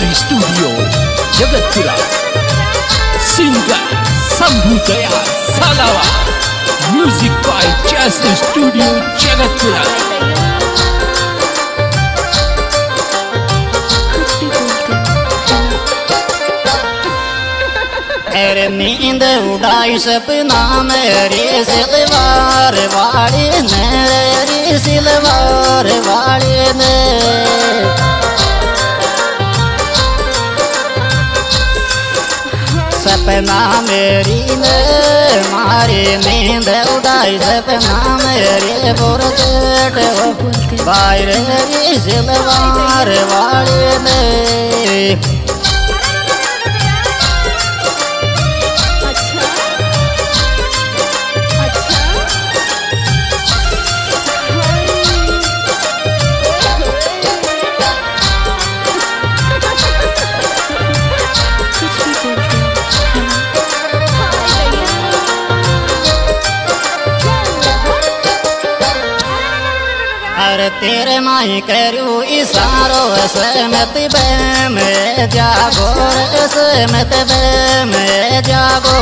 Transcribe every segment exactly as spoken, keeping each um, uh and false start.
Studio Jagatpura. Singer Shambhu Daya Salawa. Music by जैस studio Jagatpura. अरे नींद उड़ाई सपना मेरे सिलवार वाले ने, रे सिलवार वाले ने। सपना मेरी ने मारी नींद उड़ाई सपना मेरे बुरजेट बाहर रे सिलवार वाले ने। अरे तेरे माई करू इशारो सहमत बे में जागो, सहमत बे में जागो।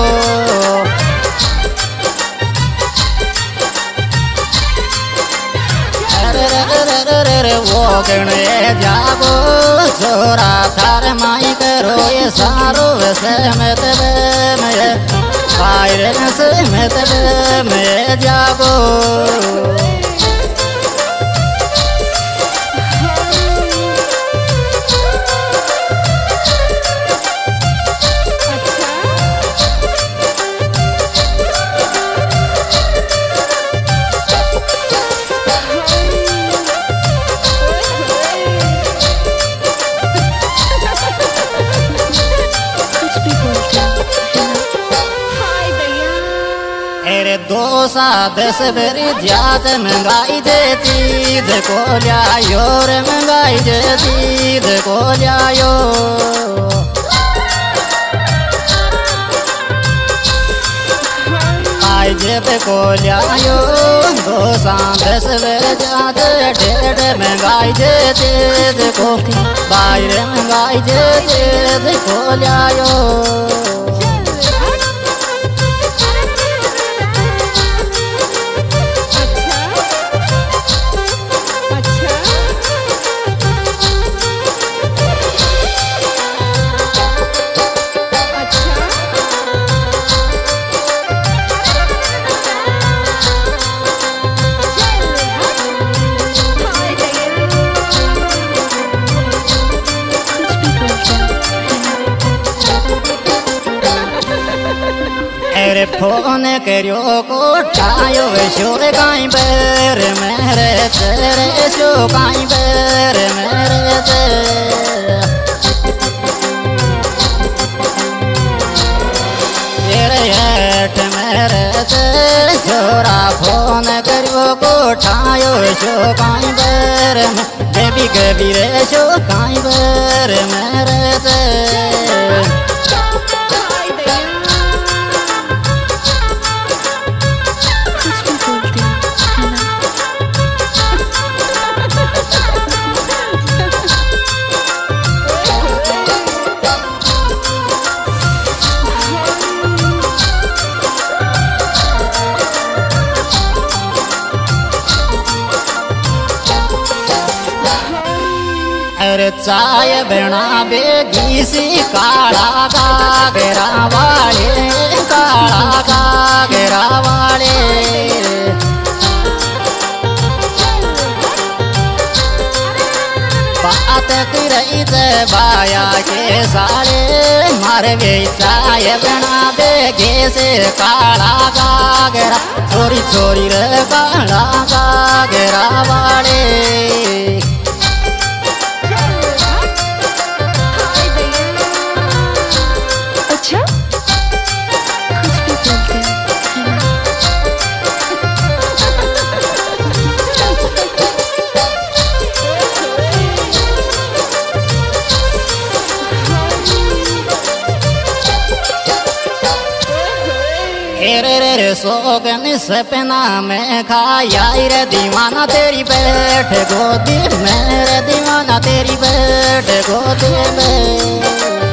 अरे रे रे रे वो गणे जागो छोरा थार माई करो इशारो सहमत बे में, फायर सहमत बे में जागो। अरे दो सा दस बेरी ज्याद महंगाई देती देखो लियायो रे, महंगाई देती देखो लियायो। आई जेब को लियायो दो सा दस बेरी ज्याद ढेर महंगाई देती देखो, बाहर महंगाई देती देखो लियायो। अरे फोन करियो को ठायो शो काई बेर मेरे तेरे शो काई बेर मेरे ते। तेरे हेठ मेरे ते छोरा फोन करियो को ठायो शो काई बेर में, देवी कबीर शो काई बेर मेरे ते। अरे चाय बना बेगी सी काला घाघरा वाले, काला घाघरा वाले। बात करई ते बाया के सारे मारे वे चाय बना बेगी से काला घाघरा, छोरी छोरी रे काला घाघरा वाले। रे रे रे सोगन सपना में खाया रे दीवाना तेरी बैठ गोदी में, रे दीवाना दीवाना तेरी बैठ गोदे में।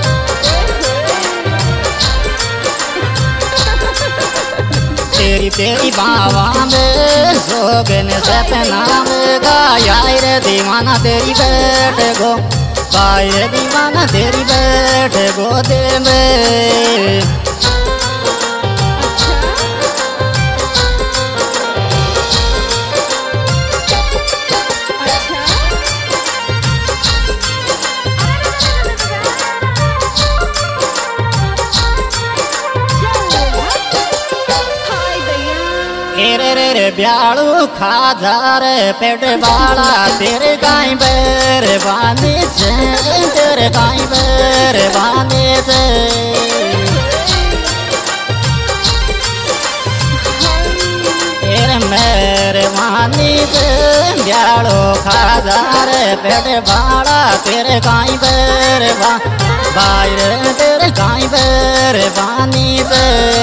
तेरी तेरी बाबा में सोगन सपना में गाया रे दीवाना तेरी बैठ गो, गाया रे दीवाना तेरी बैठ गोदे में। रे रे रे ब्यालू खाजा रे पेट बाला तेरे गाय बेर बाने से, तेरे गाय बेर बाने से। तेरे मेरे वानी से ब्यालू खाजा रे पेट बाला तेरे गाय बेर बा, बाहर तेरे गाय बेर बानी से।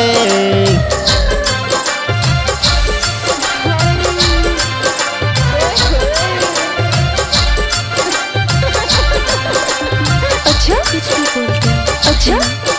अच्छा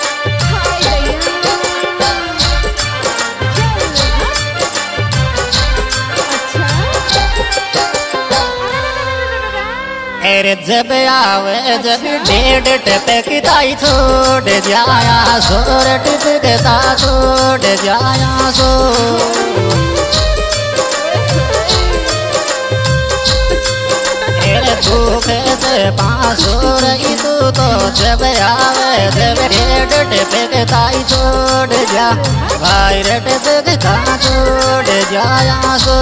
अरे जब आवे जब डेढ़ टपकताई छोड़ जाया सोर टपकता छोड़ जाया सो। दुख से पासो रही तू तो जब आवे जब रेड टपकताई छोड़ जा, भाई रेड टपकता छोड़ जाया सो।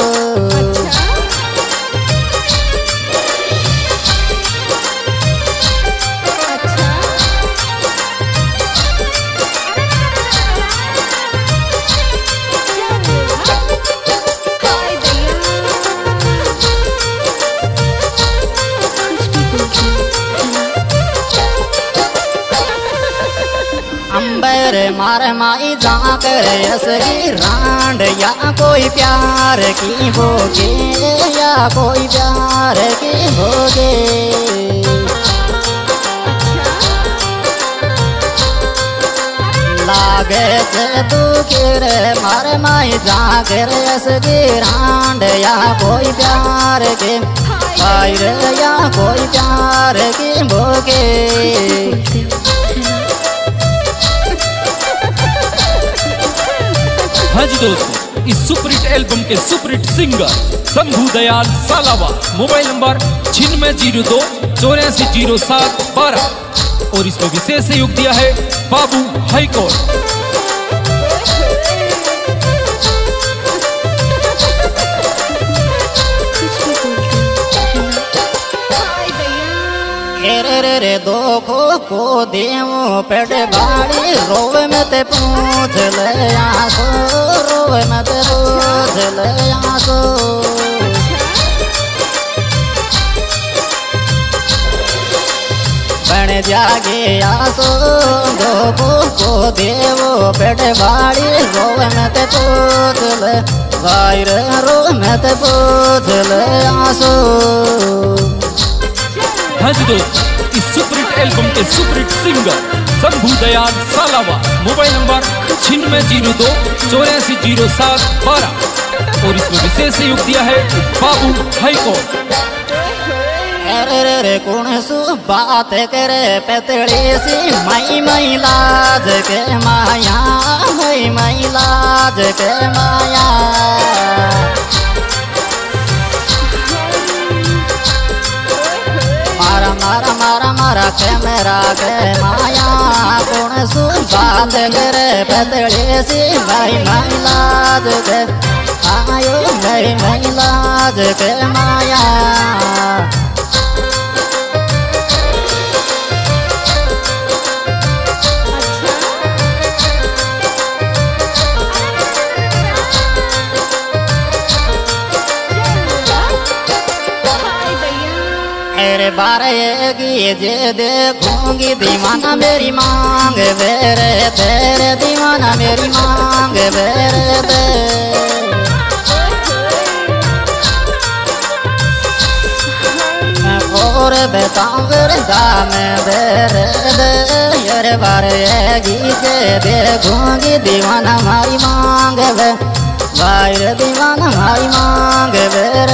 अंबर मार माई जाकर असगी रांड, या कोई प्यार की भोगे या कोई प्यार की भोगे। लागे से दुखी रे मार माई जाकर असगी रांड, या कोई प्यार के भाई या कोई प्यार की भोगे। हाँ जी दोस्तों, इस सुपरहिट एल्बम के superhit singer Shambhu Dayal Salawa, mobile number छिन्नवे जीरो दो चौरासी जीरो सात बारह, और इसमें विशेष सहयोग दिया है बाबू हाईकोर्ट। रे रे रे दोखो को देवो पेट बाड़ी रोवे में ते पूछ ले आसो, रोवे में ते पूछ ले आसो। बन जागे आसो दोखो को देवो पेट बाड़ी रोवे में ते पूछ ले, भाई रे रोवे में ते पूछ ले आसो। हाँ जी दोस्तों, इस सुपरहिट एल्बम के superhit singer Shambhu Dayal Salawa, mobile number छिन्नवे जीरो दो चौरासी जीरो सात बारह, और इसमें विशेष सहयोग दिया है बाबू हाईकोर्ट। अरे रे रे कौन सु बात करे पतड़ी सी मई मई लाज के माया, मई मई लाज के माया। मारा मारा मारा मारा के मेरा के माया, कौन सु बात करे पतड़ी सी मई मई लाज के आयो, मई मई लाज के माया। मेरे बारेगी जे देखूंगी दीवाना मेरी मांग बेरे तेरे, दीवाना मेरी मांग बेरे ते। ओ और बताऊं वृंदा में बेर दे यार बार गीते देखूंगी दीवाना हमारी मांग वे वायर दीवाना हमारी मांग बेर